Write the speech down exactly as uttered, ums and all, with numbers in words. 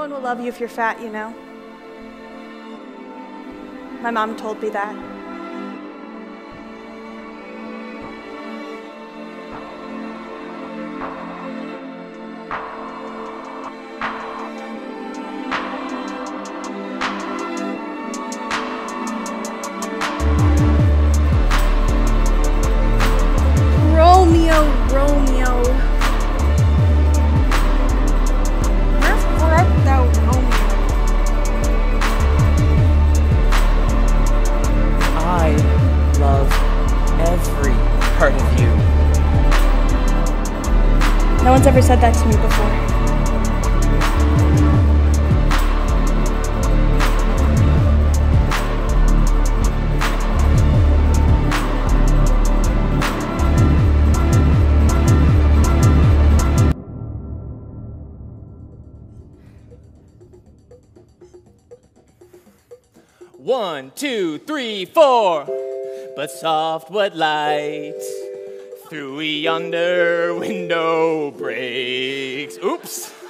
No one will love you if you're fat, you know. My mom told me that. Romeo, Romeo. Perfecto, Romeo. I love every part of you. No one's ever said that to me before. One, two, three, four. But soft what light through yonder window breaks. Oops.